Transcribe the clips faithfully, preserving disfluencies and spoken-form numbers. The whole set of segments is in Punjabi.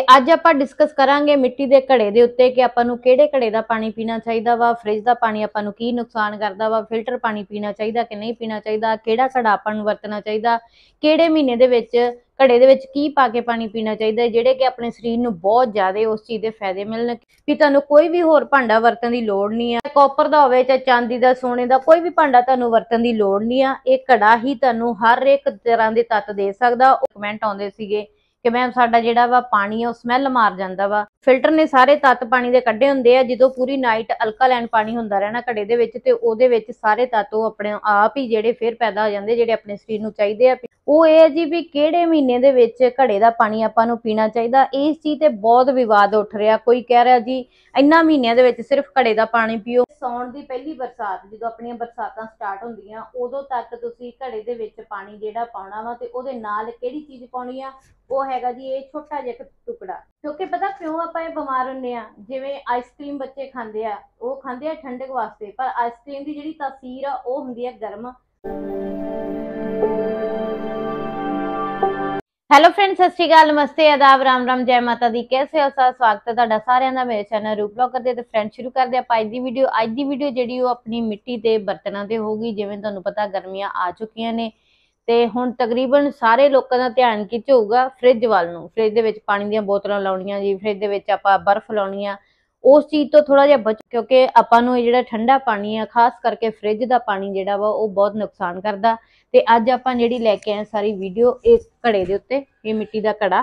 ਅੱਜ ਆਪਾਂ डिस्कस करांगे मिट्टी के घड़े के उत्ते कि आपां नूं किहड़े घड़े का पानी पीना चाहिए वा, फ्रिज का पानी आपां नूं की नुकसान करता वा, फिल्टर पानी पीना चाहिए कि नहीं पीना चाहिए, किहड़ा घड़ा आपां नूं वरतना चाहिए, किहड़े महीने दे विच घड़े दे विच की पा के पानी पीना चाहिए जिहड़े कि अपने शरीर नूं बहुत ज़्यादा उस चीज़ के फायदे मिलन कि तुहानूं कोई भी होर भांडा वरतण दी लोड़ नहीं है। कॉपर दा होवे चाहे चांदी दा, सोने दा, कोई भी भांडा तुहानूं वरतण दी लोड़ नहीं आ। इह घड़ा ही तुहानूं हर एक तरह दे तत्त दे सकदा। कमेंट आउंदे सीगे कि मैम साडा जिहड़ा वा पानी है स्मैल मार जांदा वा। फिल्टर ने सारे तत्त पानी दे कड्ढे हुंदे आ। जदों पूरी नाइट अल्कालाइन पानी हुंदा रहना घड़े दे विच ते ओहदे विच सारे तत्त ओह अपने आप ही जिहड़े फिर पैदा हो जांदे जिहड़े अपने शरीर नूं चाहीदे आ। ओह इह जी भी किहड़े महीने दे विच घड़े दा पानी आपां नूं पीना चाहीदा। इस चीज़ ते बहुत विवाद उठ रिहा। कोई कह रिहा जी इन्हां महीनਿਆਂ ਦੇ ਵਿੱਚ सिर्फ घड़े दा पानी पीओ। सौण दी पहली बरसात जदों अपणीਆਂ बरसातां स्टार्ट ਹੁੰਦੀਆਂ ਉਦੋਂ तक ਤੁਸੀਂ घड़े ਦੇ ਵਿੱਚ पानी ਜਿਹੜਾ ਪਾਉਣਾ ਵਾ ਤੇ ਉਹਦੇ ਨਾਲ ਕਿਹੜੀ ਚੀਜ਼ ਪਾਉਣੀ ਆ ਉਹ ਹੈਗਾ ਜੀ ਇਹ ਛੋਟਾ ਜਿਹਾ ਟੁਕੜਾ। ਕਿਉਂਕਿ ਪਤਾ ਕਿਉਂ ਆਪਾਂ ਇਹ ਬਿਮਾਰ ਹੁੰਦੇ ਆ। ਜਿਵੇਂ ਆਈਸਕ੍ਰੀਮ ਬੱਚੇ ਖਾਂਦੇ ਆ ਉਹ ਖਾਂਦੇ ਆ ਠੰਡਕ ਵਾਸਤੇ, ਪਰ ਆਈਸਕ੍ਰੀਮ ਦੀ ਜਿਹੜੀ ਤਾਸੀਰ ਆ ਉਹ ਹੁੰਦੀ ਆ ਗਰਮ। हेलो फ्रेंड्स, सत श्री अकाल, नमस्ते, आदाब, राम राम, जय माता दी। कैसे हो सर? स्वागत है तुहाडा सारिਆਂ ਦਾ मेरे चैनल रूप ब्लॉग करते। तो फ्रेंड शुरू करते हैं अज दी वीडियो। अज दी वीडियो जिहड़ी वो अपनी मिट्टी के बर्तनों ते होगी। जिवें तुहानूं पता गर्मियां आ चुकियां ने ते हुण तकरीबन सारे लोगों का ध्यान किच होऊगा फ्रिज वाल नूं। फ्रिज दे विच पानी दीयां बोतलां लाउणीਆਂ जी, फ्रिज दे विच आपां बर्फ लाउणी आ, उस चीज़ तो थोड़ा जिहा बच, क्योंकि आपां नूं जिहड़ा ठंडा पानी है खास करके फ्रिज का पानी जिहड़ा वा वो बहुत नुकसान करदा। ते अज आपां जिहड़ी लैके आए सारी वीडियो इस घड़े दे उत्ते, ये मिट्टी का घड़ा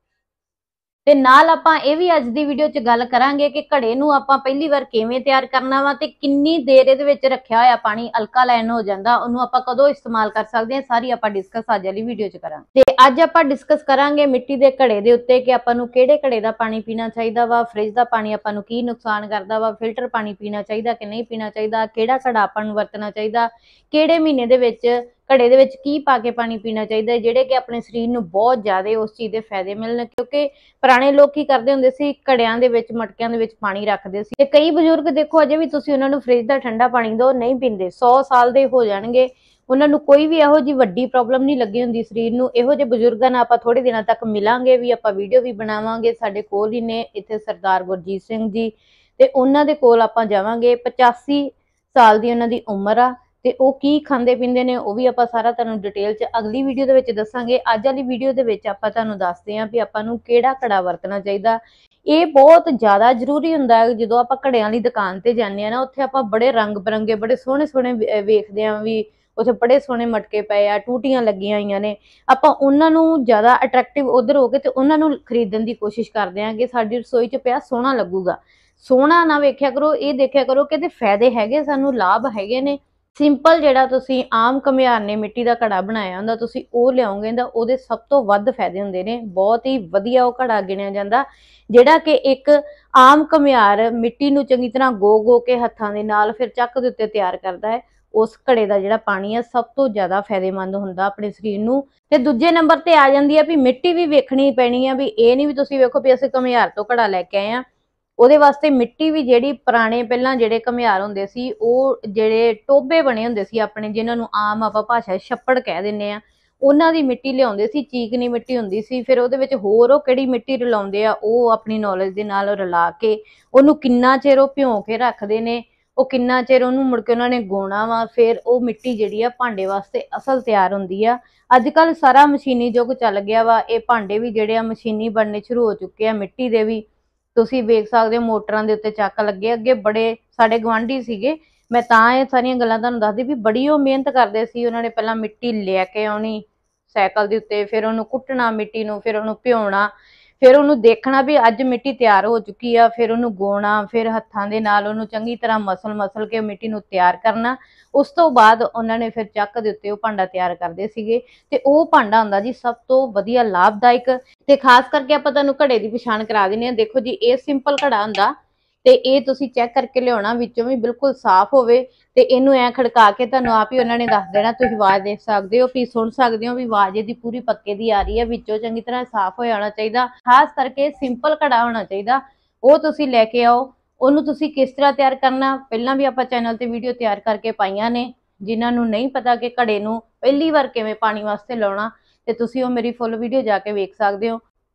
ते नाल आपां ये भी अज दी वीडियो च गल करांगे कि घड़े नूं आपां पहली बार किवें तैयार करना वा ते किन्नी देर इहदे विच रखिया होया पानी अल्कालाइन हो जांदा, उहनूं आपां कदों इस्तेमाल कर सकदे हां, सारी आपां डिस्कस अज वाली वीडियो च करांगे। ते अज आपां डिस्कस करांगे मिट्टी दे घड़े दे उत्ते कि आपां नूं किहड़े घड़े दा पानी पीना चाहीदा वा, फ्रिज दा पानी आपां नूं की नुकसान करदा वा, फिल्टर पानी पीना चाहीदा कि नहीं पीना चाहीदा, किहड़ा घड़ा आपां नूं वरतना चाहीदा, किहड़े महीने दे विच घड़े दे विच की पा के पानी पीना चाहिए जिहड़े कि अपने शरीर नूं बहुत ज़्यादा उस चीज़ के फायदे मिलन। क्योंकि पुराने लोग की करते हुंदे सी घड़ियां दे विच मटकियां दे विच पानी रखते सी। ते कई बजुर्ग देखो अजे भी तुसीं उन्हां नूं फ्रिज दा ठंडा पानी दो नहीं पींदे, सौ साल दे हो जाणगे, उन्हां नूं कोई भी इहो जी वड्डी प्रॉब्लम नहीं लगी हुंदी शरीर नूं। इहो जे बजुर्गां नाल आपां थोड़े दिनां तक मिलांगे भी, आपां वीडियो भी बनावांगे। साडे कोल ही ने इत्थे सरदार गुरजीत सिंह जी ते उन्हां दे कोल आपां जावांगे। पचासी साल दी उन्हां दी उम्र आ ते वो की खांदे पींदे ने वो भी आपां सारा तुहानूं डिटेल च अगली वीडियो दे विच दस्सांगे। अज वाली वीडियो दे विच आपां तुहानूं दसदे हां भी आपां नूं किहड़ा घड़ा वरतना चाहीदा। ये बहुत ज़्यादा जरूरी हुंदा है। जदों आपां घड़ियां वाली दुकान ते जाने आ ना, उत्थे आपां बड़े रंग बिरंगे बड़े सोहणे सोहणे वेखदे आ भी उत्थे बड़े सोहणे मटके पए आ, टूटियां लगियां होईयां ने। आपां उन्हां नूं ज़्यादा अट्रैक्टिव उधर हो के ते उन्हां नूं खरीदण दी कोशिश करदे आ कि साडी रसोई च पिया सोहणा लगूगा। सोहणा ना वेख्या करो, ये देखिया करो कि इहदे फायदे हैगे, सानूं लाभ हैगे ने। सिंपल जिहड़ा तुसीं आम घमियार ने मिट्टी का घड़ा बनाया हुंदा तुसीं ओह लिआओगे तां ओहदे सब तो वध फायदे हुंदे ने। बहुत ही वधिया ओह घड़ा गिणिया जांदा जिहड़ा कि एक आम घमियार मिट्टी नूं चंगी तरह गो गो के हत्थां दे नाल फिर चक दे उत्ते तैयार करदा है। उस घड़े का जिहड़ा पानी है सब तो ज़्यादा फायदेमंद हुंदा अपने शरीर नूं। ते दूजे नंबर ते आ जांदी है भी मिट्टी भी वेखणी पैणी है, भी ये नहीं भी तुसीं वेखो भी असीं घमियार तो घड़ा लैके आए आ। ਉਹਦੇ ਵਾਸਤੇ ਮਿੱਟੀ ਵੀ ਜਿਹੜੀ ਪੁਰਾਣੇ ਪਹਿਲਾਂ ਜਿਹੜੇ ਘੁਮਿਆਰ ਹੁੰਦੇ ਸੀ ਉਹ ਜਿਹੜੇ ਟੋਬੇ ਬਣੇ ਹੁੰਦੇ ਸੀ ਆਪਣੇ, ਜਿਨ੍ਹਾਂ ਨੂੰ ਆਮ ਆਪਾਂ ਭਾਸ਼ਾ ਛੱਪੜ ਕਹਿ ਦਿੰਦੇ ਆ, ਉਹਨਾਂ ਦੀ ਮਿੱਟੀ ਲਿਆਉਂਦੇ ਸੀ। ਚੀਕਨੀ ਮਿੱਟੀ ਹੁੰਦੀ ਸੀ, ਫਿਰ ਉਹਦੇ ਵਿੱਚ ਹੋਰ ਉਹ ਕਿਹੜੀ ਮਿੱਟੀ ਰਲਾਉਂਦੇ ਆ ਉਹ ਆਪਣੀ ਨੌਲੇਜ ਦੇ ਨਾਲ ਰਲਾ ਕੇ ਉਹਨੂੰ ਕਿੰਨਾ ਚਿਰ ਉਹ ਭਿਉਂ ਕੇ ਰੱਖਦੇ ਨੇ, ਉਹ ਕਿੰਨਾ ਚਿਰ ਉਹਨੂੰ ਮੁੜ ਕੇ ਉਹਨਾਂ ਨੇ ਗੋਣਾ ਵਾ, ਫਿਰ ਉਹ ਮਿੱਟੀ ਜਿਹੜੀ ਆ ਭਾਂਡੇ ਵਾਸਤੇ ਅਸਲ ਤਿਆਰ ਹੁੰਦੀ ਆ। ਅੱਜ ਕੱਲ੍ਹ ਸਾਰਾ ਮਸ਼ੀਨੀ ਯੁੱਗ ਚੱਲ ਗਿਆ ਵਾ, ਇਹ ਭਾਂਡੇ ਵੀ ਜਿਹੜੇ ਆ ਮਸ਼ੀਨੀ ਬਣਨੇ ਸ਼ੁਰੂ ਹੋ ਚੁੱਕੇ ਆ। ਮਿੱਟੀ ਦੇ ਵੀ ਤੁਸੀਂ ਵੇਖ ਸਕਦੇ ਹੋ ਮੋਟਰਾਂ ਦੇ ਉੱਤੇ ਚੱਕ ਲੱਗੇ। ਅੱਗੇ ਬੜੇ ਸਾਡੇ ਗੁਆਂਢੀ ਸੀਗੇ, ਮੈਂ ਤਾਂ ਇਹ ਸਾਰੀਆਂ ਗੱਲਾਂ ਤੁਹਾਨੂੰ ਦੱਸਦੀ ਵੀ ਬੜੀ ਉਹ ਮਿਹਨਤ ਕਰਦੇ ਸੀ। ਉਹਨਾਂ ਨੇ ਪਹਿਲਾਂ ਮਿੱਟੀ ਲੈ ਕੇ ਆਉਣੀ ਸਾਈਕਲ ਦੇ ਉੱਤੇ, ਫਿਰ ਉਹਨੂੰ ਕੁੱਟਣਾ ਮਿੱਟੀ ਨੂੰ, ਫਿਰ ਉਹਨੂੰ ਭਿਉਣਾ, ਫਿਰ ਉਹਨੂੰ ਦੇਖਣਾ ਵੀ ਅੱਜ ਮਿੱਟੀ ਤਿਆਰ ਹੋ ਚੁੱਕੀ ਆ, ਫਿਰ ਉਹਨੂੰ ਗੋਣਾ, ਫਿਰ ਹੱਥਾਂ ਦੇ ਨਾਲ ਉਹਨੂੰ ਚੰਗੀ ਤਰ੍ਹਾਂ ਮਸਲ ਮਸਲ ਕੇ ਮਿੱਟੀ ਨੂੰ ਤਿਆਰ ਕਰਨਾ। ਉਸ ਤੋਂ ਬਾਅਦ ਉਹਨਾਂ ਨੇ ਫਿਰ ਚੱਕ ਦੇ ਉੱਤੇ ਉਹ ਭਾਂਡਾ ਤਿਆਰ ਕਰਦੇ ਸੀਗੇ ਤੇ ਉਹ ਭਾਂਡਾ ਹੁੰਦਾ ਜੀ ਸਭ ਤੋਂ ਵਧੀਆ ਲਾਭਦਾਇਕ। ਤੇ ਖਾਸ ਕਰਕੇ ਆਪਾਂ ਤੁਹਾਨੂੰ ਘੜੇ ਦੀ ਪਛਾਣ ਕਰਾ ਦਿੰਦੇ ਹਾਂ। ਦੇਖੋ ਜੀ ਇਹ ਸਿੰਪਲ ਘੜਾ ਹੁੰਦਾ ਤੇ ਇਹ ਤੁਸੀਂ ਚੈੱਕ ਕਰਕੇ ਲਿਆਉਣਾ, ਵਿੱਚੋਂ ਵੀ ਬਿਲਕੁਲ ਸਾਫ਼ ਹੋਵੇ ਤੇ ਇਹਨੂੰ ਐ ਖੜਕਾ ਕੇ ਤੁਹਾਨੂੰ ਆਪ ਹੀ ਉਹਨਾਂ ਨੇ ਦੱਸ ਦੇਣਾ। ਤੁਸੀਂ ਆਵਾਜ਼ ਦੇਖ ਸਕਦੇ ਹੋ, ਵੀ ਸੁਣ ਸਕਦੇ ਹੋ ਵੀ ਆਵਾਜ਼ ਇਹਦੀ ਪੂਰੀ ਪੱਕੇ ਦੀ ਆ ਰਹੀ ਹੈ, ਵਿੱਚੋਂ ਚੰਗੀ ਤਰ੍ਹਾਂ ਸਾਫ਼ ਹੋ ਜਾਣਾ ਚਾਹੀਦਾ। ਖਾਸ ਕਰਕੇ ਸਿੰਪਲ ਘੜਾ ਹੋਣਾ ਚਾਹੀਦਾ, ਉਹ ਤੁਸੀਂ ਲੈ ਕੇ ਆਓ। ਉਹਨੂੰ ਤੁਸੀਂ ਕਿਸ ਤਰ੍ਹਾਂ ਤਿਆਰ ਕਰਨਾ ਪਹਿਲਾਂ ਵੀ ਆਪਾਂ ਚੈਨਲ ਤੇ ਵੀਡੀਓ ਤਿਆਰ ਕਰਕੇ ਪਾਈਆਂ ਨੇ। ਜਿਨ੍ਹਾਂ ਨੂੰ ਨਹੀਂ ਪਤਾ ਕਿ ਘੜੇ ਨੂੰ ਪਹਿਲੀ ਵਾਰ ਕਿਵੇਂ ਪਾਣੀ ਵਾਸਤੇ ਲਾਉਣਾ ਤੇ ਤੁਸੀਂ ਉਹ ਮੇਰੀ ਫੁੱਲ ਵੀਡੀਓ ਜਾ ਕੇ ਵੇਖ ਸਕਦੇ ਹੋ।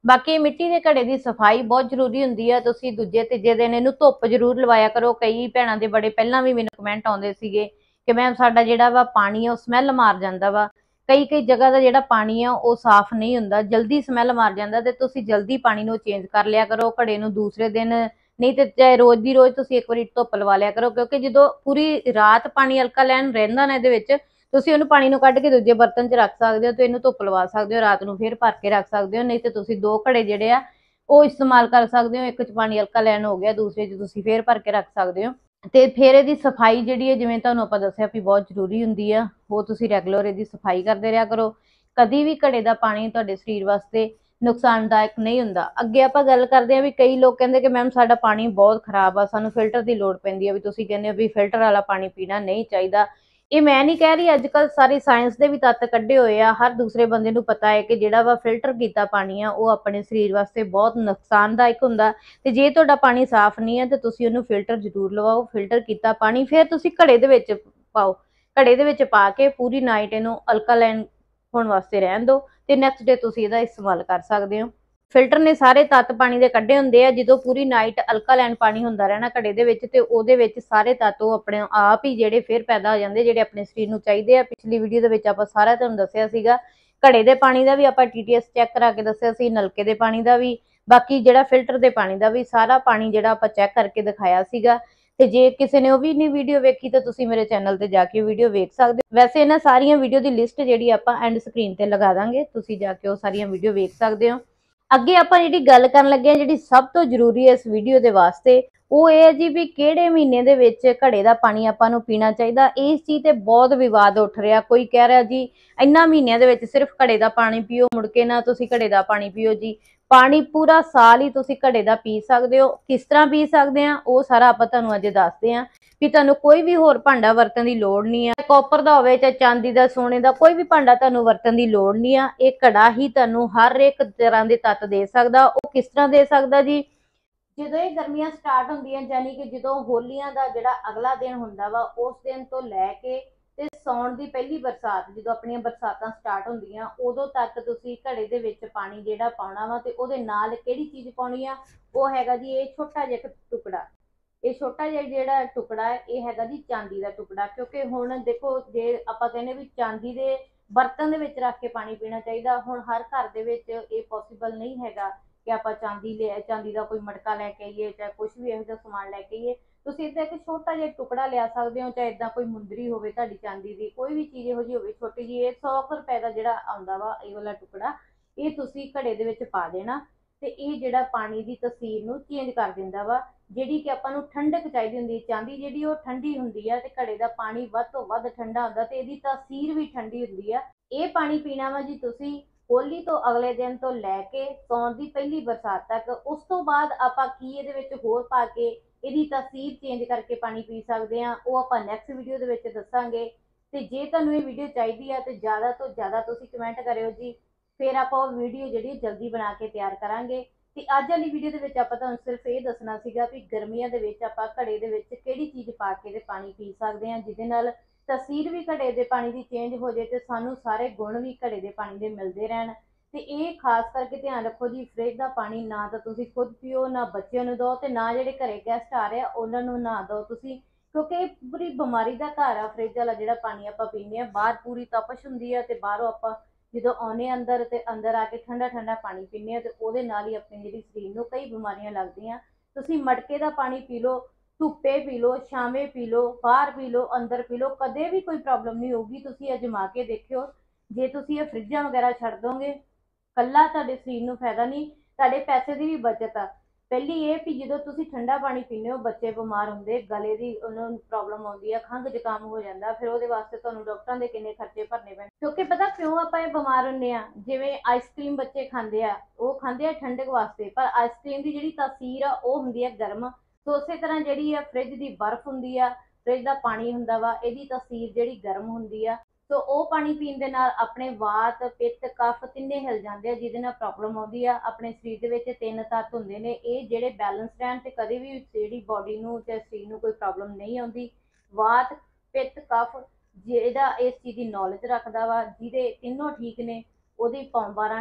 बाकी मिट्टी के घड़े की सफाई बहुत जरूरी होंगी है। तुसीं दूजे तीजे दिन इहनूं धुप्प जरूर लवाया करो। कई भैणां दे बड़े पहलां भी मैनूं कमेंट आउंदे सीगे कि मैम साडा जिहड़ा वा पानी है स्मैल मार जांदा वा। कई कई जगह का जिहड़ा पानी है वो साफ नहीं हुंदा, जल्दी स्मैल मार जांदा, ते तुसीं जल्दी पानी नूं चेंज कर लिया करो घड़े नूं दूसरे दिन, नहीं तो चाहे रोज दी रोज तुसीं एक वारी धुप्प लवा लिया करो। क्योंकि जदों पूरी रात पानी अल्कालैन रहिंदा ना इहदे विच, तुसीं उहनूं पानी नूं कढ के दूजे बर्तन च रख सकदे हो ते इहनूं धुप्प लवा सकदे हो, रात नूं फिर भर के रख सकदे हो। नहीं तो तुसीं दो घड़े जिहड़े आ ਉਹ इस्तेमाल कर सकते हो। एक च पानी अल्कालैन हो गया, दूसरे च तुसीं फिर भर के रख सकते हो। ਤੇ ਫਿਰ ਇਹਦੀ ਸਫਾਈ ਜਿਹੜੀ ਹੈ ਜਿਵੇਂ ਤੁਹਾਨੂੰ ਆਪਾਂ ਦੱਸਿਆ ਵੀ ਬਹੁਤ ਜ਼ਰੂਰੀ ਹੁੰਦੀ ਆ, ਉਹ ਤੁਸੀਂ ਰੈਗੂਲਰ ਇਹਦੀ ਸਫਾਈ ਕਰਦੇ ਰਿਹਾ ਕਰੋ। ਕਦੀ ਵੀ ਘੜੇ ਦਾ ਪਾਣੀ ਤੁਹਾਡੇ ਸਰੀਰ ਵਾਸਤੇ ਨੁਕਸਾਨਦਾਇਕ ਨਹੀਂ ਹੁੰਦਾ। ਅੱਗੇ ਆਪਾਂ ਗੱਲ ਕਰਦੇ ਆ ਵੀ ਕਈ ਲੋਕ ਕਹਿੰਦੇ ਕਿ ਮੈਮ ਸਾਡਾ ਪਾਣੀ ਬਹੁਤ ਖਰਾਬ ਆ, ਸਾਨੂੰ ਫਿਲਟਰ ਦੀ ਲੋੜ ਪੈਂਦੀ ਆ, ਵੀ ਤੁਸੀਂ ਕਹਿੰਦੇ ਹੋ ਵੀ ਫਿਲਟਰ ਵਾਲਾ ਪਾਣੀ ਪੀਣਾ ਨਹੀਂ ਚਾਹੀਦਾ। ਇਹ ਮੈਂ ਨਹੀਂ ਕਹਿ ਰਹੀ, ਅੱਜ ਕੱਲ ਸਾਰੀ ਸਾਇੰਸ ਦੇ ਵੀ ਤੱਤ ਕੱਢੇ ਹੋਏ ਆ। ਹਰ ਦੂਸਰੇ ਬੰਦੇ ਨੂੰ ਪਤਾ ਹੈ ਕਿ ਜਿਹੜਾ ਵਾ ਫਿਲਟਰ ਕੀਤਾ ਪਾਣੀ ਆ ਉਹ ਆਪਣੇ ਸਰੀਰ ਵਾਸਤੇ ਬਹੁਤ ਨੁਕਸਾਨਦਾਇਕ ਹੁੰਦਾ। ਤੇ ਜੇ ਤੁਹਾਡਾ ਪਾਣੀ ਸਾਫ਼ ਨਹੀਂ ਹੈ ਤੇ ਤੁਸੀਂ ਉਹਨੂੰ ਫਿਲਟਰ ਜ਼ਰੂਰ ਲਵਾਓ। ਫਿਲਟਰ ਕੀਤਾ ਪਾਣੀ ਫਿਰ ਤੁਸੀਂ ਘੜੇ ਦੇ ਵਿੱਚ ਪਾਓ, ਘੜੇ ਦੇ ਵਿੱਚ ਪਾ ਕੇ ਪੂਰੀ ਨਾਈਟ ਇਹਨੂੰ ਅਲਕਾਲਾਈਨ ਹੋਣ ਵਾਸਤੇ ਰਹਿਣ ਦਿਓ ਤੇ ਨੈਕਸਟ ਡੇ ਤੁਸੀਂ ਇਹਦਾ ਇਸਤੇਮਾਲ ਕਰ ਸਕਦੇ ਹੋ। ਫਿਲਟਰ ਨੇ ਸਾਰੇ ਤੱਤ ਪਾਣੀ ਦੇ ਕੱਢੇ ਹੁੰਦੇ ਆ। ਜਦੋਂ ਪੂਰੀ ਨਾਈਟ ਅਲਕਾਲਾਈਨ ਪਾਣੀ ਹੁੰਦਾ ਰਹਿਣਾ ਘੜੇ ਦੇ ਵਿੱਚ ਤੇ ਉਹਦੇ ਵਿੱਚ ਸਾਰੇ ਤੱਤ ਉਹ ਆਪਣੇ ਆਪ ਹੀ ਜਿਹੜੇ ਫਿਰ ਪੈਦਾ ਹੋ ਜਾਂਦੇ, ਜਿਹੜੇ ਆਪਣੇ ਸਰੀਰ ਨੂੰ ਚਾਹੀਦੇ ਆ। ਪਿਛਲੀ ਵੀਡੀਓ ਦੇ ਵਿੱਚ ਆਪਾਂ ਸਾਰਾ ਤੁਹਾਨੂੰ ਦੱਸਿਆ ਸੀਗਾ, ਘੜੇ ਦੇ ਪਾਣੀ ਦਾ ਵੀ ਆਪਾਂ ਟੀਟੀਐਸ ਚੈੱਕ ਕਰਾ ਕੇ ਦੱਸਿਆ ਸੀ, ਨਲਕੇ ਦੇ ਪਾਣੀ ਦਾ ਵੀ, ਬਾਕੀ ਜਿਹੜਾ ਫਿਲਟਰ ਦੇ ਪਾਣੀ ਦਾ ਵੀ, ਸਾਰਾ ਪਾਣੀ ਜਿਹੜਾ ਆਪਾਂ ਚੈੱਕ ਕਰਕੇ ਦਿਖਾਇਆ ਸੀਗਾ। ਤੇ ਜੇ ਕਿਸੇ ਨੇ ਉਹ ਵੀ ਨਹੀਂ ਵੀਡੀਓ ਵੇਖੀ ਤਾਂ ਤੁਸੀਂ ਮੇਰੇ ਚੈਨਲ ਤੇ ਜਾ ਕੇ ਵੀਡੀਓ ਵੇਖ ਸਕਦੇ ਹੋ। ਵੈਸੇ ਇਹਨਾਂ ਸਾਰੀਆਂ ਵੀਡੀਓ ਦੀ ਲਿਸਟ ਜਿਹੜੀ ਆਪਾਂ ਐਂਡ ਸਕਰੀਨ ਤੇ ਲਗਾ ਦਾਂਗੇ, ਤੁਸੀਂ ਜਾ ਕੇ ਉਹ ਸਾਰੀਆਂ ਵੀਡੀਓ ਵੇਖ ਸਕਦੇ ਹੋ। ਅੱਗੇ ਆਪਾਂ ਜਿਹੜੀ ਗੱਲ ਕਰਨ ਲੱਗੇ ਆ, ਜਿਹੜੀ ਸਭ ਤੋਂ ਜ਼ਰੂਰੀ ਹੈ ਇਸ ਵੀਡੀਓ ਦੇ ਵਾਸਤੇ, ਉਹ ਇਹ ਹੈ ਜੀ ਵੀ ਕਿਹੜੇ ਮਹੀਨੇ ਦੇ ਵਿੱਚ ਘੜੇ ਦਾ ਪਾਣੀ ਆਪਾਂ ਨੂੰ ਪੀਣਾ ਚਾਹੀਦਾ। ਇਸ ਚੀਜ਼ ਤੇ ਬਹੁਤ ਵਿਵਾਦ ਉੱਠ ਰਿਹਾ। ਕੋਈ ਕਹਿ ਰਿਹਾ ਜੀ ਇਹਨਾਂ ਮਹੀਨਿਆਂ ਦੇ ਵਿੱਚ ਸਿਰਫ ਘੜੇ ਦਾ ਪਾਣੀ ਪੀਓ, ਮੁੜ ਕੇ ਨਾ ਤੁਸੀਂ ਘੜੇ ਦਾ ਪਾਣੀ ਪੀਓ। ਜੀ ਪਾਣੀ ਪੂਰਾ ਸਾਲ ਹੀ ਤੁਸੀਂ ਘੜੇ ਦਾ ਪੀ ਸਕਦੇ ਹੋ। ਕਿਸ ਤਰ੍ਹਾਂ ਪੀ ਸਕਦੇ ਆ ਉਹ ਸਾਰਾ ਆਪਾਂ ਤੁਹਾਨੂੰ ਅੱਜ ਦੱਸਦੇ ਆ। ਵੀ ਤੁਹਾਨੂੰ ਕੋਈ ਵੀ ਹੋਰ ਭਾਂਡਾ ਵਰਤਣ ਦੀ ਲੋੜ ਨਹੀਂ ਆ, ਕਾਪਰ ਦਾ ਹੋਵੇ ਚਾਹੇ ਚਾਂਦੀ ਦਾ, ਸੋਨੇ ਦਾ, ਕੋਈ ਵੀ ਭਾਂਡਾ ਤੁਹਾਨੂੰ ਵਰਤਣ ਦੀ ਲੋੜ ਨਹੀਂ ਆ। ਇਹ ਘੜਾ ਹੀ ਤੁਹਾਨੂੰ ਹਰ ਇੱਕ ਤਰ੍ਹਾਂ ਦੇ ਤੱਤ ਦੇ ਸਕਦਾ। ਉਹ ਕਿਸ ਤਰ੍ਹਾਂ ਦੇ ਸਕਦਾ ਜੀ, ਜਦੋਂ ਇਹ ਗਰਮੀਆਂ ਸਟਾਰਟ ਹੁੰਦੀਆਂ, ਯਾਨੀ ਕਿ ਜਦੋਂ ਹੋਲੀਆਂ ਦਾ ਜਿਹੜਾ ਅਗਲਾ ਦਿਨ ਹੁੰਦਾ ਵਾ, ਉਸ ਦਿਨ ਤੋਂ ਲੈ ਕੇ ਤੇ ਸੌਣ ਦੀ ਪਹਿਲੀ ਬਰਸਾਤ, ਜਦੋਂ ਆਪਣੀਆਂ ਬਰਸਾਤਾਂ ਸਟਾਰਟ ਹੁੰਦੀਆਂ ਉਦੋਂ ਤੱਕ ਤੁਸੀਂ ਘੜੇ ਦੇ ਵਿੱਚ ਪਾਣੀ ਜਿਹੜਾ ਪਾਉਣਾ ਵਾ। ਤੇ ਉਹਦੇ ਨਾਲ ਕਿਹੜੀ ਚੀਜ਼ ਪਾਉਣੀ ਆ, ਉਹ ਹੈਗਾ ਜੀ ਇਹ ਛੋਟਾ ਜਿਹਾ ਟੁਕੜਾ। ਇਹ ਛੋਟਾ ਜਿਹਾ ਜਿਹੜਾ ਟੁਕੜਾ ਹੈ ਇਹ ਹੈਗਾ ਜੀ ਚਾਂਦੀ ਦਾ ਟੁਕੜਾ। ਕਿਉਂਕਿ ਹੁਣ ਦੇਖੋ, ਜੇ ਆਪਾਂ ਕਹਿੰਦੇ ਵੀ ਚਾਂਦੀ ਦੇ ਬਰਤਨ ਦੇ ਵਿੱਚ ਰੱਖ ਕੇ ਪਾਣੀ ਪੀਣਾ ਚਾਹੀਦਾ, ਹੁਣ ਹਰ ਘਰ ਦੇ ਵਿੱਚ ਇਹ ਪੋਸੀਬਲ ਨਹੀਂ ਹੈਗਾ ਕਿ ਆਪਾਂ ਚਾਂਦੀ ਲੈ ਚਾਂਦੀ ਦਾ ਕੋਈ ਮਟਕਾ ਲੈ ਕੇ ਆਈਏ, ਚਾਹੇ ਕੁਝ ਵੀ ਇਹੋ ਜਿਹਾ ਸਮਾਨ ਲੈ ਕੇ ਆਈਏ। ਤੁਸੀਂ ਇੱਦਾਂ ਇੱਕ ਛੋਟਾ ਜਿਹਾ ਟੁਕੜਾ ਲਿਆ ਸਕਦੇ ਹੋ, ਚਾਹੇ ਇੱਦਾਂ ਕੋਈ ਮੁੰਦਰੀ ਹੋਵੇ ਤੁਹਾਡੀ ਚਾਂਦੀ ਦੀ, ਕੋਈ ਵੀ ਚੀਜ਼ ਇਹੋ ਜਿਹੀ ਹੋਵੇ ਛੋਟੀ ਜਿਹੀ। ਇਹ ਸੌ ਕੁ ਰੁਪਏ ਦਾ ਜਿਹੜਾ ਆਉਂਦਾ ਵਾ ਇਹ ਵਾਲਾ ਟੁਕੜਾ, ਇਹ ਤੁਸੀਂ ਘੜੇ ਦੇ ਵਿੱਚ ਪਾ ਦੇਣਾ। ਤੇ ਇਹ ਜਿਹੜਾ ਪਾਣੀ ਦੀ ਤਸੀਰ ਨੂੰ ਚੇਂਜ ਕਰ ਦਿੰਦਾ ਵਾ। ਜਿਹੜੀ ਕਿ ਆਪਾਂ ਨੂੰ ਠੰਡਕ ਚਾਹੀਦੀ ਹੁੰਦੀ, ਚਾਂਦੀ ਜਿਹੜੀ ਉਹ ਠੰਡੀ ਹੁੰਦੀ ਆ ਤੇ ਘੜੇ ਦਾ ਪਾਣੀ ਵੱਧ ਤੋਂ ਵੱਧ ਠੰਡਾ ਹੁੰਦਾ ਤੇ ਇਹਦੀ ਤਸੀਰ ਵੀ ਠੰਡੀ ਹੁੰਦੀ ਆ। ਇਹ ਪਾਣੀ ਪੀਣਾ ਵਾ ਜੀ ਤੁਸੀਂ ਹੋਲੀ ਤੋਂ ਅਗਲੇ ਦਿਨ ਤੋਂ ਲੈ ਕੇ ਸੌਣ ਦੀ ਪਹਿਲੀ ਬਰਸਾਤ ਤੱਕ। ਉਸ ਤੋਂ ਬਾਅਦ ਆਪਾਂ ਕੀ ਇਹਦੇ ਵਿੱਚ ਹੋਰ ਪਾ ਕੇ ਇਹਦੀ ਤਸੀਰ ਚੇਂਜ ਕਰਕੇ ਪਾਣੀ ਪੀ ਸਕਦੇ ਆ, ਉਹ ਆਪਾਂ ਨੈਕਸਟ ਵੀਡੀਓ ਦੇ ਵਿੱਚ ਦੱਸਾਂਗੇ। ਤੇ ਜੇ ਤੁਹਾਨੂੰ ਇਹ ਵੀਡੀਓ ਚਾਹੀਦੀ ਆ ਤੇ ਜ਼ਿਆਦਾ ਤੋਂ ਜ਼ਿਆਦਾ ਤੁਸੀਂ ਕਮੈਂਟ ਕਰਿਓ ਜੀ, ਫਿਰ ਆਪਾਂ ਉਹ ਵੀਡੀਓ ਜਿਹੜੀ ਜਲਦੀ ਬਣਾ ਕੇ ਤਿਆਰ ਕਰਾਂਗੇ। ਤੇ ਅੱਜ ਵਾਲੀ ਵੀਡੀਓ ਦੇ ਵਿੱਚ ਆਪਾਂ ਤੁਹਾਨੂੰ ਸਿਰਫ ਇਹ ਦੱਸਣਾ ਸੀਗਾ ਵੀ ਗਰਮੀਆਂ ਦੇ ਵਿੱਚ ਆਪਾਂ ਘੜੇ ਦੇ ਵਿੱਚ ਕਿਹੜੀ ਚੀਜ਼ ਪਾ ਕੇ ਤੇ ਪਾਣੀ ਪੀ ਸਕਦੇ ਆ, ਜਿਹਦੇ ਨਾਲ ਤਸੀਰ ਵੀ ਘੜੇ ਦੇ ਪਾਣੀ ਦੀ ਚੇਂਜ ਹੋ ਜਾਏ ਤੇ ਸਾਨੂੰ ਸਾਰੇ ਗੁਣ ਵੀ ਘੜੇ ਦੇ ਪਾਣੀ ਦੇ ਮਿਲਦੇ ਰਹਿਣ। ਤੇ ਇਹ ਖਾਸ ਕਰਕੇ ਧਿਆਨ ਰੱਖੋ ਜੀ, ਫ੍ਰਿਜ ਦਾ ਪਾਣੀ ਨਾ ਤਾਂ ਤੁਸੀਂ ਖੁਦ ਪੀਓ, ਨਾ ਬੱਚਿਆਂ ਨੂੰ ਦਿਓ, ਤੇ ਨਾ ਜਿਹੜੇ ਘਰੇ ਗੈਸਟ ਆ ਰਹੇ ਆ ਉਹਨਾਂ ਨੂੰ ਨਾ ਦਿਓ ਤੁਸੀਂ, ਕਿਉਂਕਿ ਇਹ ਪੂਰੀ ਬਿਮਾਰੀ ਦਾ ਘਰ ਆ। ਫ੍ਰਿਜ ਵਾਲਾ ਜਿਹੜਾ ਪਾਣੀ ਆਪਾਂ ਪੀਂਦੇ ਆ, ਬਾਹਰ ਪੂਰੀ ਤਪਸ਼ ਹੁੰਦੀ ਆ ਤੇ ਬਾਹਰੋਂ ਆਪਾਂ ਜਦੋਂ ਆਉਨੇ ਅੰਦਰ ਤੇ ਅੰਦਰ ਆ ਕੇ ਠੰਡਾ ਠੰਡਾ ਪਾਣੀ ਪੀਂਦੇ ਆ ਤੇ ਉਹਦੇ ਨਾਲ ਹੀ ਆਪਣੀ ਜਿਹੜੀ ਸਰੀਰ ਨੂੰ ਕਈ ਬਿਮਾਰੀਆਂ ਲੱਗਦੀਆਂ। ਤੁਸੀਂ ਮਟਕੇ ਦਾ ਪਾਣੀ ਪੀ ਲਓ, ਧੁੱਪੇ ਪੀ ਲਓ, ਛਾਵੇਂ ਪੀ ਲਓ, ਬਾਹਰ ਪੀ ਲਓ, ਅੰਦਰ ਪੀ ਲਓ, ਕਦੇ ਵੀ ਕੋਈ ਪ੍ਰੋਬਲਮ ਨਹੀਂ ਹੋਊਗੀ। ਤੁਸੀਂ ਅਜਮਾ ਕੇ ਦੇਖਿਓ। ਜੇ ਤੁਸੀਂ ਇਹ ਫਰਿੱਜਾਂ ਵਗੈਰਾ ਛੱਡ ਦੋਗੇ, ਕੱਲਾ ਤੁਹਾਡੇ ਸਰੀਰ ਨੂੰ ਫਾਇਦਾ ਨਹੀਂ, ਤੁਹਾਡੇ ਪੈਸੇ ਦੀ ਵੀ ਬਚਤ ਆ। ਪਹਿਲੀ ਇਹ ਵੀ ਜਦੋਂ ਤੁਸੀਂ ਠੰਡਾ ਪਾਣੀ ਪੀਂਦੇ ਹੋ, ਬੱਚੇ ਬਿਮਾਰ ਹੁੰਦੇ, ਗਲੇ ਦੀ ਉਹਨਾਂ ਨੂੰ ਪ੍ਰੋਬਲਮ ਆਉਂਦੀ ਆ, ਖੰਘ ਜ਼ੁਕਾਮ ਹੋ ਜਾਂਦਾ, ਫਿਰ ਉਹਦੇ ਵਾਸਤੇ ਤੁਹਾਨੂੰ ਡਾਕਟਰਾਂ ਦੇ ਕਿੰਨੇ ਖਰਚੇ ਭਰਨੇ ਪੈਣ। ਕਿਉਂਕਿ ਪਤਾ ਕਿਉਂ ਆਪਾਂ ਇਹ ਬਿਮਾਰ ਹੁੰਦੇ ਆ, ਜਿਵੇਂ ਆਈਸਕ੍ਰੀਮ ਬੱਚੇ ਖਾਂਦੇ ਆ, ਉਹ ਖਾਂਦੇ ਆ ਠੰਡਕ ਵਾਸਤੇ, ਪਰ ਆਈਸਕ੍ਰੀਮ ਦੀ ਜਿਹੜੀ ਤਾਸੀਰ ਆ ਉਹ ਹੁੰਦੀ ਆ ਗਰਮ। ਸੋ ਉਸੇ ਤਰ੍ਹਾਂ ਜਿਹੜੀ ਆ ਫ੍ਰਿਜ ਦੀ ਬਰਫ਼ ਹੁੰਦੀ ਆ, ਫ੍ਰਿਜ ਦਾ ਪਾਣੀ ਹੁੰਦਾ ਵਾ, ਇਹਦੀ ਤਾਸੀਰ ਜਿਹੜੀ ਗਰਮ ਹੁੰਦੀ ਆ। ਸੋ ਉਹ ਪਾਣੀ ਪੀਣ ਦੇ ਨਾਲ ਆਪਣੇ ਵਾਤ, ਪਿੱਤ, ਕਫ ਤਿੰਨੇ ਹਿਲ ਜਾਂਦੇ ਆ, ਜਿਹਦੇ ਨਾਲ ਪ੍ਰੋਬਲਮ ਆਉਂਦੀ ਆ। ਆਪਣੇ ਸਰੀਰ ਦੇ ਵਿੱਚ ਤਿੰਨ ਤੱਤ ਹੁੰਦੇ ਨੇ, ਇਹ ਜਿਹੜੇ ਬੈਲੈਂਸ ਰਹਿਣ ਤੇ ਕਦੇ ਵੀ ਜਿਹੜੀ ਬਾਡੀ ਨੂੰ ਤੇ ਸਰੀਰ ਨੂੰ ਕੋਈ ਪ੍ਰੋਬਲਮ ਨਹੀਂ ਆਉਂਦੀ। ਵਾਤ, ਪਿੱਤ, ਕਫ ਜਿਹੜਾ ਇਸ ਚੀਜ਼ ਦੀ ਨੌਲੇਜ ਰੱਖਦਾ ਵਾ, ਜਿਹਦੇ ਤਿੰਨੋਂ ਠੀਕ ਨੇ ਉਹਦੀ ਪੌਂਬਾਰਾਂ ਨੇ,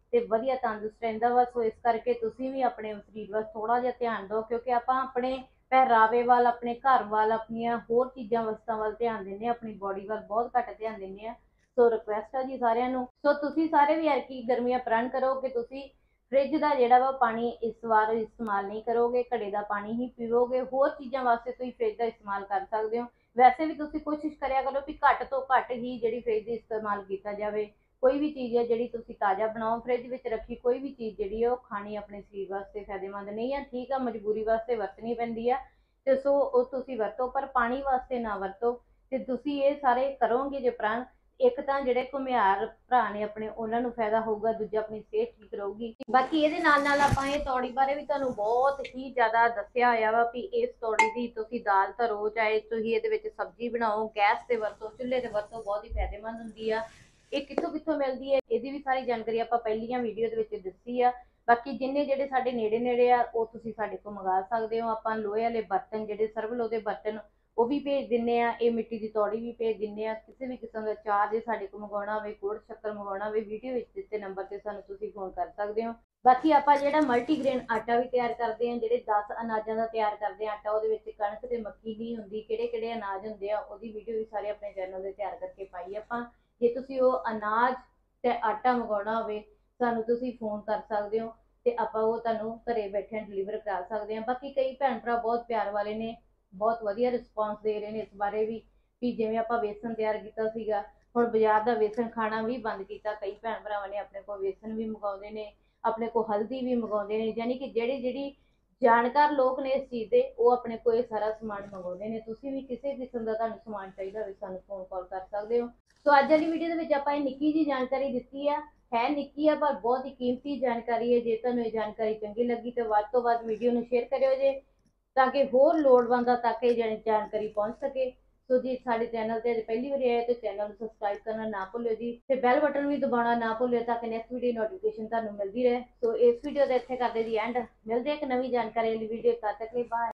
ਤੇ ਵਧੀਆ ਤੰਦਰੁਸਤ ਰਹਿੰਦਾ ਵਾ। ਸੋ ਇਸ ਕਰਕੇ ਤੁਸੀਂ ਵੀ ਆਪਣੇ ਸਰੀਰ ਵੱਲ ਥੋੜਾ ਜਿਹਾ ਧਿਆਨ ਦਿਓ, ਕਿਉਂਕਿ ਆਪਾਂ ਆਪਣੇ ਪਹਿਰਾਵੇ ਵੱਲ, ਆਪਣੇ ਘਰ ਵੱਲ, ਆਪਣੀਆਂ ਹੋਰ ਚੀਜ਼ਾਂ ਵਸਤਾਂ ਵੱਲ ਧਿਆਨ ਦਿੰਦੇ ਆ, ਆਪਣੀ ਬੋਡੀ ਵੱਲ ਬਹੁਤ ਘੱਟ ਧਿਆਨ ਦਿੰਦੇ ਆ। ਸੋ ਰਿਕੁਐਸਟ ਆ ਜੀ ਸਾਰਿਆਂ ਨੂੰ, ਸੋ ਤੁਸੀਂ ਸਾਰੇ ਵੀ ਐਤਕੀ ਗਰਮੀਆਂ ਪ੍ਰਣ ਕਰੋ ਕਿ ਤੁਸੀਂ ਫ੍ਰਿਜ ਦਾ ਜਿਹੜਾ ਵਾ ਪਾਣੀ ਇਸ ਵਾਰ ਇਸਤੇਮਾਲ ਨਹੀਂ ਕਰੋਗੇ, ਘੜੇ ਦਾ ਪਾਣੀ ਹੀ ਪੀਵੋਗੇ। ਹੋਰ ਚੀਜ਼ਾਂ ਵਾਸਤੇ ਤੁਸੀਂ ਫ੍ਰਿਜ ਦਾ ਇਸਤੇਮਾਲ ਕਰ ਸਕਦੇ ਹੋ। ਵੈਸੇ ਵੀ ਤੁਸੀਂ ਕੋਸ਼ਿਸ਼ ਕਰਿਆ ਕਰੋ ਵੀ ਘੱਟ ਤੋਂ ਘੱਟ ਹੀ ਜਿਹੜੀ ਫ੍ਰਿਜ ਦੀ ਇਸਤੇਮਾਲ ਕੀਤਾ ਜਾਵੇ। ਕੋਈ ਵੀ ਚੀਜ਼ ਹੈ ਜਿਹੜੀ ਤੁਸੀਂ ਤਾਜ਼ਾ ਬਣਾਓ, ਫ੍ਰਿਜ ਵਿੱਚ ਰੱਖੀ ਕੋਈ ਵੀ ਚੀਜ਼ ਜਿਹੜੀ ਹੈ ਉਹ ਖਾਣੀ ਆਪਣੇ ਸਰੀਰ ਵਾਸਤੇ ਫਾਇਦੇਮੰਦ ਨਹੀਂ ਹੈ। ਠੀਕ ਆ, ਮਜਬੂਰੀ ਵਾਸਤੇ ਵਰਤਣੀ ਪੈਂਦੀ ਆ, ਤੇ ਸੋ ਉਹ ਤੁਸੀਂ ਵਰਤੋ, ਪਰ ਪਾਣੀ ਵਾਸਤੇ ਨਾ ਵਰਤੋ। ਤੇ ਤੁਸੀਂ ਇਹ ਸਾਰੇ ਕਰੋਗੇ ਜੇ ਪ੍ਰਣ, ਇੱਕ ਤਾਂ ਜਿਹੜੇ ਘੁਮਿਆਰ ਭਰਾ ਨੇ ਆਪਣੇ ਉਹਨਾਂ ਨੂੰ ਫਾਇਦਾ ਹੋਊਗਾ, ਦੂਜਾ ਆਪਣੀ ਸਿਹਤ ਠੀਕ ਰਹੂਗੀ। ਬਾਕੀ ਇਹਦੇ ਨਾਲ ਨਾਲ ਆਪਾਂ ਇਹ ਤੌੜੀ ਬਾਰੇ ਵੀ ਤੁਹਾਨੂੰ ਬਹੁਤ ਹੀ ਜ਼ਿਆਦਾ ਦੱਸਿਆ ਹੋਇਆ ਵਾ ਵੀ ਇਸ ਤੌੜੀ ਦੀ ਤੁਸੀਂ ਦਾਲ ਧਰੋ, ਚਾਹੇ ਤੁਸੀਂ ਇਹਦੇ ਵਿੱਚ ਸਬਜ਼ੀ ਬਣਾਓ, ਗੈਸ ਤੇ ਵਰਤੋ, ਚੁੱਲ੍ਹੇ ਤੇ ਵਰਤੋ, ਬਹੁਤ ਹੀ ਫਾਇਦੇਮੰਦ ਹੁੰਦੀ ਆ। ਇਹ ਕਿੱਥੋਂ ਕਿੱਥੋਂ ਮਿਲਦੀ ਹੈ ਇਹਦੀ ਵੀ ਸਾਰੀ ਜਾਣਕਾਰੀ ਆਪਾਂ ਪਹਿਲੀਆਂ ਵੀਡੀਓ ਦੇ ਵਿੱਚ ਦੱਸੀ ਆ। ਬਾਕੀ ਜਿੰਨੇ ਜਿਹੜੇ ਸਾਡੇ ਨੇੜੇ ਨੇੜੇ ਆ ਉਹ ਤੁਸੀਂ ਸਾਡੇ ਕੋਲ ਮੰਗਾ ਸਕਦੇ ਹੋ। ਆਪਾਂ ਲੋਹੇ ਵਾਲੇ ਬਰਤਨ ਜਿਹੜੇ ਸਰਵ ਦੇ ਬਰਤਨ ਉਹ ਵੀ ਭੇਜ ਦਿੰਨੇ ਆ, ਇਹ ਮਿੱਟੀ ਦੀ ਤੌੜੀ ਵੀ ਭੇਜ ਦਿੰਨੇ ਆ। ਕਿਸੇ ਵੀ ਕਿਸਮ ਦਾ ਚਾਰਜ ਸਾਡੇ ਕੋਲ ਮੰਗਵਾਉਣਾ ਹੋਵੇ, ਗੁੜ ਸ਼ੱਕਰ ਮੰਗਵਾਉਣਾ ਹੋਵੇ, ਵੀਡੀਓ ਵਿੱਚ ਦਿੱਤੇ ਨੰਬਰ ਤੇ ਸਾਨੂੰ ਤੁਸੀਂ ਫੋਨ ਕਰ ਸਕਦੇ ਹੋ। ਬਾਕੀ ਆਪਾਂ ਜਿਹੜਾ ਮਲਟੀਗ੍ਰੇਨ ਆਟਾ ਵੀ ਤਿਆਰ ਕਰਦੇ ਆ, ਜਿਹੜੇ ਦਸ ਅਨਾਜਾਂ ਦਾ ਤਿਆਰ ਕਰਦੇ ਆ ਆਟਾ, ਉਹਦੇ ਵਿੱਚ ਕਣਕ ਤੇ ਮੱਕੀ ਨਹੀਂ ਹੁੰਦੀ, ਕਿਹੜੇ ਕਿਹੜੇ ਅਨਾਜ ਹੁੰਦੇ ਆ ਉਹਦੀ ਵੀਡੀਓ ਵੀ ਸਾਰੇ ਆਪਣੇ ਚੈਨਲ ਤੇ ਤਿਆਰ ਕਰਕੇ ਪਾਈ ਆਪਾਂ। ਜੇ ਤੁਸੀਂ ਉਹ ਅਨਾਜ ਤੇ ਆਟਾ ਮੰਗਵਾਉਣਾ ਹੋਵੇ ਸਾਨੂੰ ਤੁਸੀਂ ਫੋਨ ਕਰ ਸਕਦੇ ਹੋ, ਤੇ ਆਪਾਂ ਉਹ ਤੁਹਾਨੂੰ ਘਰੇ ਬੈਠੇ ਡਿਲੀਵਰ ਕਰਾ ਸਕਦੇ ਹਾਂ। ਬਾਕੀ ਕਈ ਭੈਣ ਭਰਾ ਬਹੁਤ ਪਿਆਰ ਵਾਲੇ ਨੇ, ਬਹੁਤ ਵਧੀਆ ਰਿਸਪੌਂਸ ਦੇ ਰਹੇ ਨੇ ਇਸ ਬਾਰੇ ਵੀ, ਵੀ ਜਿਵੇਂ ਆਪਾਂ ਵੇਸਣ ਤਿਆਰ ਕੀਤਾ ਸੀਗਾ, ਹੁਣ ਬਾਜ਼ਾਰ ਦਾ ਵੇਸਣ ਖਾਣਾ ਵੀ ਬੰਦ ਕੀਤਾ। ਕਈ ਭੈਣ ਭਰਾਵਾਂ ਨੇ ਆਪਣੇ ਕੋਲ ਵੇਸਣ ਵੀ ਮੰਗਵਾਉਂਦੇ ਨੇ, ਆਪਣੇ ਕੋਲ ਹਲਦੀ ਵੀ ਮੰਗਵਾਉਂਦੇ ਨੇ, ਯਾਨੀ ਕਿ ਜਿਹੜੀ ਜਿਹੜੀ ਜਾਣਕਾਰ ਲੋਕ ਨੇ ਇਸ ਚੀਜ਼ ਦੇ ਉਹ ਆਪਣੇ ਕੋਲ ਇਹ ਸਾਰਾ ਸਮਾਨ ਮੰਗਵਾਉਂਦੇ ਨੇ। ਤੁਸੀਂ ਵੀ ਕਿਸੇ ਕਿਸਮ ਦਾ ਤੁਹਾਨੂੰ ਸਮਾਨ ਚਾਹੀਦਾ ਹੋਵੇ ਸਾਨੂੰ ਫੋਨ ਕਾਲ ਕਰ ਸਕਦੇ ਹੋ। ਸੋ ਅੱਜ ਵਾਲੀ ਵੀਡੀਓ ਦੇ ਵਿੱਚ ਆਪਾਂ ਇਹ ਨਿੱਕੀ ਜਿਹੀ ਜਾਣਕਾਰੀ ਦਿੱਤੀ ਆ, ਹੈ ਨਿੱਕੀ ਆ ਪਰ ਬਹੁਤ ਹੀ ਕੀਮਤੀ ਜਾਣਕਾਰੀ ਹੈ। ਜੇ ਤੁਹਾਨੂੰ ਇਹ ਜਾਣਕਾਰੀ ਚੰਗੀ ਲੱਗੀ ਤਾਂ ਵੱਧ ਤੋਂ ਵੱਧ ਵੀਡੀਓ ਨੂੰ ਸ਼ੇਅਰ ਕਰਿਓ ਜੇ, ਤਾਂ ਕਿ ਹੋਰ ਲੋੜਵੰਦਾਂ ਤੱਕ ਇਹ ਜਾਣਕਾਰੀ ਪਹੁੰਚ ਸਕੇ। ਸੋ ਜੀ ਸਾਡੇ ਚੈਨਲ ਤੇ ਪਹਿਲੀ ਵਾਰ ਆਏ ਤਾਂ ਚੈਨਲ ਨੂੰ ਸਬਸਕ੍ਰਾਈਬ ਕਰਨਾ ਨਾ ਭੁੱਲਿਓ ਜੀ, ਤੇ ਬੈਲ ਬਟਨ ਵੀ ਦਬਾਉਣਾ ਨਾ ਭੁੱਲਿਓ ਤਾਂ ਕਿ ਨੈਕਸਟ ਵੀਡੀਓ ਨੋਟੀਫਿਕੇਸ਼ਨ ਤੁਹਾਨੂੰ ਮਿਲਦੀ ਰਹੇ। ਸੋ ਇਸ ਵੀਡੀਓ ਦੇ ਇੱਥੇ ਕਰਦੇ ਜੀ ਐਂਡ, ਮਿਲਦੇ ਇੱਕ ਨਵੀਂ ਜਾਣਕਾਰੀ ਵਾਲੀ ਵੀਡੀਓ, ਤਦ ਤੱਕ ਲਈ ਬਾਏ।